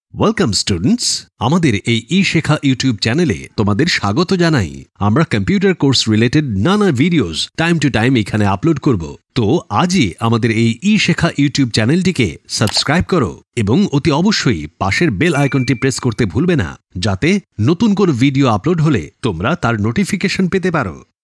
Welcome students, আমাদের এই ই-শেখা YouTube চ্যানেলে তোমাদের স্বাগত জানাই। আমরা কম্পিউটার কোর্স রিলেটেড নানা ভিডিওস টাইম টু টাইম এখানে আপলোড করব। তো আজই আমাদের এই ই-শেখা ইউটিউব চ্যানেলটিকে সাবস্ক্রাইব করো এবং অতি অবশ্যই পাশের বেল আইকনটি প্রেস করতে ভুলবে না, যাতে নতুন কোনো ভিডিও আপলোড হলে তোমরা তার নোটিফিকেশন পেতে পারো।